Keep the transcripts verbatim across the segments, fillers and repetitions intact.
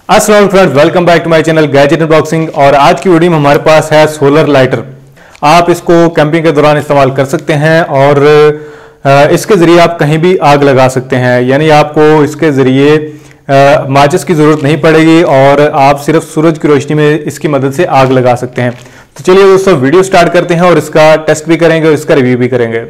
अस्सलाम friends, welcome back to my channel gadget unboxing. और आज की वीडियो में हमारे पास है सोलर लाइटर। आप इसको कैंपिंग के दौरान इस्तेमाल कर सकते हैं और इसके ज़रिए आप कहीं भी आग लगा सकते हैं। यानी आपको इसके ज़रिए माचिस की ज़रूरत नहीं पड़ेगी और आप सिर्फ सूरज की रोशनी में इसकी मदद से आग लगा सकते हैं। तो चलिए दोस्तों वीडियो स्टार्ट करते हैं और इसका टेस्ट भी करेंगे और इसका रिव्यू भी करेंगे।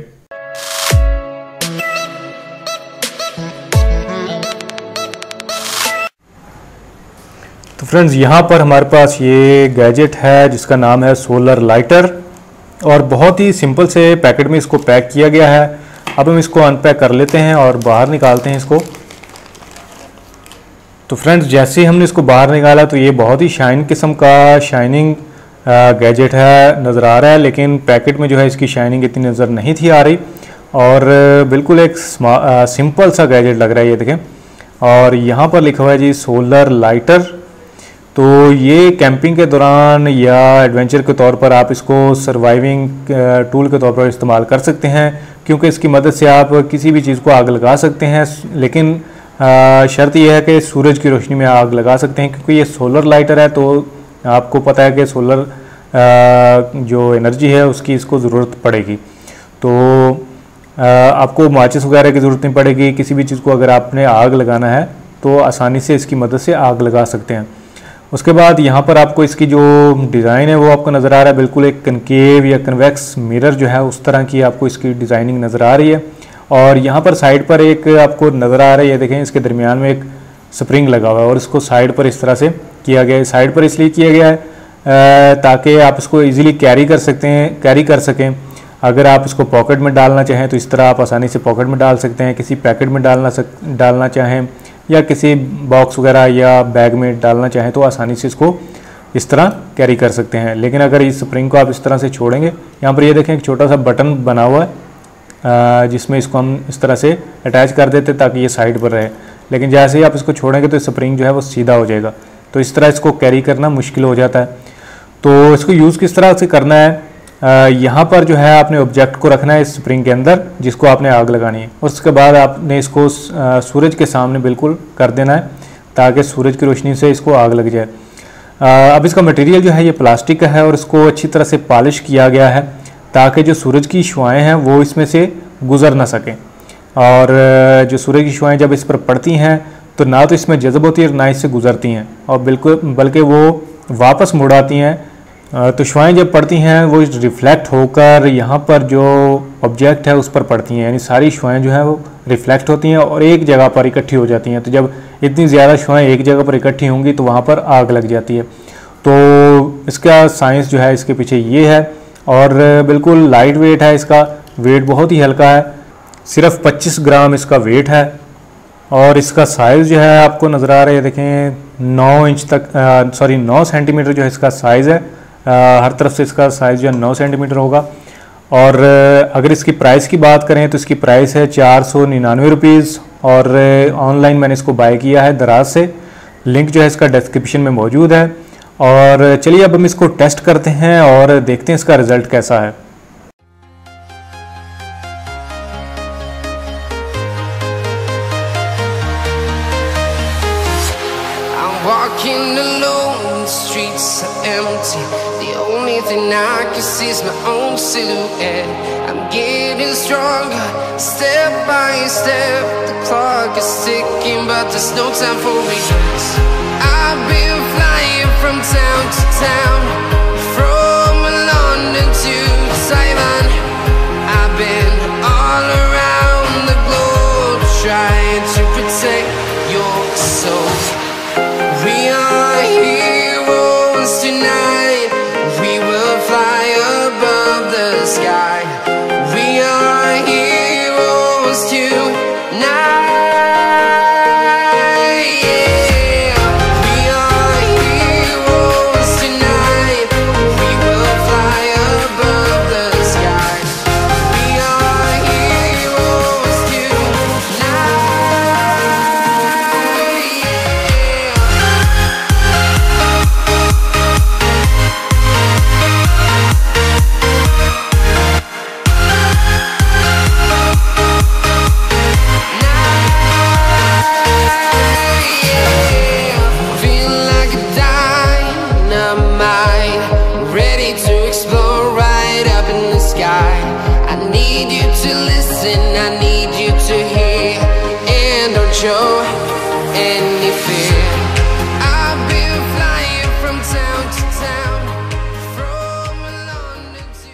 तो फ्रेंड्स, यहाँ पर हमारे पास ये गैजेट है जिसका नाम है सोलर लाइटर और बहुत ही सिंपल से पैकेट में इसको पैक किया गया है। अब हम इसको अनपैक कर लेते हैं और बाहर निकालते हैं इसको। तो फ्रेंड्स, जैसे ही हमने इसको बाहर निकाला तो ये बहुत ही शाइन किस्म का शाइनिंग गैजेट है नज़र आ रहा है, लेकिन पैकेट में जो है इसकी शाइनिंग इतनी नज़र नहीं थी आ रही और बिल्कुल एक सिंपल सा गैजेट लग रहा है ये देखें। और यहाँ पर लिखा हुआ है जी सोलर लाइटर। तो ये कैंपिंग के दौरान या एडवेंचर के तौर पर आप इसको सर्वाइविंग टूल के तौर पर इस्तेमाल कर सकते हैं, क्योंकि इसकी मदद से आप किसी भी चीज़ को आग लगा सकते हैं। लेकिन शर्त यह है कि सूरज की रोशनी में आग लगा सकते हैं, क्योंकि ये सोलर लाइटर है। तो आपको पता है कि सोलर जो एनर्जी है उसकी इसको ज़रूरत पड़ेगी। तो आपको माचिस वगैरह की ज़रूरत नहीं पड़ेगी। किसी भी चीज़ को अगर आपने आग लगाना है तो आसानी से इसकी मदद से आग लगा सकते हैं। उसके बाद यहाँ पर आपको इसकी जो डिज़ाइन है वो आपको नज़र आ रहा है, बिल्कुल एक कनकेव या कन्वेक्स मिरर जो है उस तरह की आपको इसकी डिज़ाइनिंग नज़र आ रही है। और यहाँ पर साइड पर एक आपको नज़र आ रही है, देखें इसके दरमियान में एक स्प्रिंग लगा हुआ है और इसको साइड पर इस तरह से किया गया है। साइड पर इसलिए किया गया है ताकि आप इसको ईजिली कैरी कर सकते हैं कैरी कर सकें। अगर आप इसको पॉकेट में डालना चाहें तो इस तरह आप आसानी से पॉकेट में डाल सकते हैं। किसी पैकेट में डालना सक डालना चाहें या किसी बॉक्स वगैरह या बैग में डालना चाहें तो आसानी से इसको इस तरह कैरी कर सकते हैं। लेकिन अगर इस स्प्रिंग को आप इस तरह से छोड़ेंगे, यहाँ पर ये देखें एक छोटा सा बटन बना हुआ है जिसमें इसको हम इस तरह से अटैच कर देते ताकि ये साइड पर रहे। लेकिन जैसे ही आप इसको छोड़ेंगे तो स्प्रिंग जो है वो सीधा हो जाएगा, तो इस तरह इसको कैरी करना मुश्किल हो जाता है। तो इसको यूज़ किस तरह से करना है, यहाँ पर जो है आपने ऑब्जेक्ट को रखना है इस स्प्रिंग के अंदर जिसको आपने आग लगानी है। उसके बाद आपने इसको सूरज के सामने बिल्कुल कर देना है ताकि सूरज की रोशनी से इसको आग लग जाए। अब इसका मटेरियल जो है ये प्लास्टिक का है और इसको अच्छी तरह से पॉलिश किया गया है ताकि जो सूरज की शुआएँ हैं वो इसमें से गुजर ना सकें। और जो सूरज की शुआएँ जब इस पर पड़ती हैं तो ना तो इसमें जज़ब होती है ना इससे गुजरती हैं, और बिल्कुल बल्कि वो वापस मुड़ आती हैं। तो शुआएँ जब पड़ती हैं वो रिफ़्लेक्ट होकर यहाँ पर जो ऑब्जेक्ट है उस पर पड़ती हैं, यानी सारी शुआएँ जो हैं वो रिफ़्लेक्ट होती हैं और एक जगह पर इकट्ठी हो जाती हैं। तो जब इतनी ज़्यादा शुआएँ एक जगह पर इकट्ठी होंगी तो वहाँ पर आग लग जाती है। तो इसका साइंस जो है इसके पीछे ये है और बिल्कुल लाइट वेट है। इसका वेट बहुत ही हल्का है, सिर्फ पच्चीस ग्राम इसका वेट है। और इसका साइज़ जो है आपको नज़र आ रहा है, देखें नौ इंच तक सॉरी नौ सेंटीमीटर जो है इसका साइज़ है। आ, हर तरफ से इसका साइज़ जो है नौ सेंटीमीटर होगा। और अगर इसकी प्राइस की बात करें तो इसकी प्राइस है चार सौ निन्यानवे रुपीज़ और ऑनलाइन मैंने इसको बाय किया है दराज से। लिंक जो है इसका डिस्क्रिप्शन में मौजूद है। और चलिए अब हम इसको टेस्ट करते हैं और देखते हैं इसका रिज़ल्ट कैसा है। Walking alone, the streets are empty. The only thing I can see is my own silhouette. I'm getting stronger, step by step. The clock is ticking, but there's no time for regrets. I've been flying from town to town, from London to Taiwan. I've been all around the globe, trying to protect your soul. We are heroes tonight. We will fly above the sky. We are heroes tonight. Yeah. We are heroes tonight. something I need you to hear, and don't show any fear. I've been flying from town to town, from London to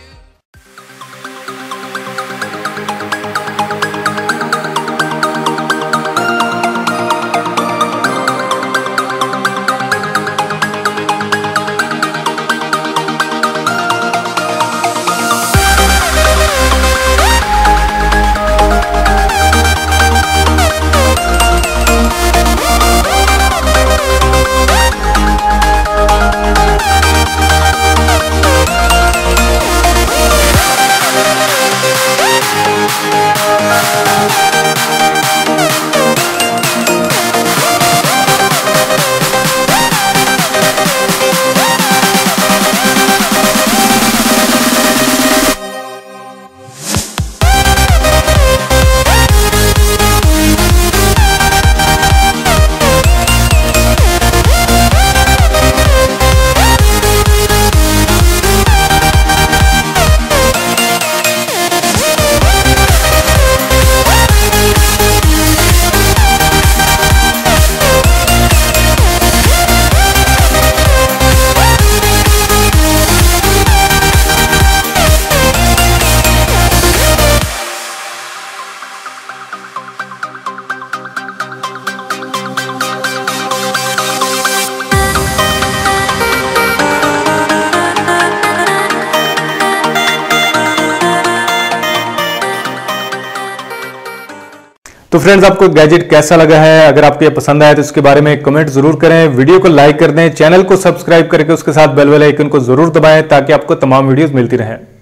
तो friends, आपको gadget कैसा लगा है? अगर आपको ये पसंद आया तो इसके बारे में कमेंट जरूर करें, वीडियो को लाइक कर दें, चैनल को सब्सक्राइब करके उसके साथ बेल वाले आइकन को जरूर दबाएं ताकि आपको तमाम वीडियोस मिलती रहें।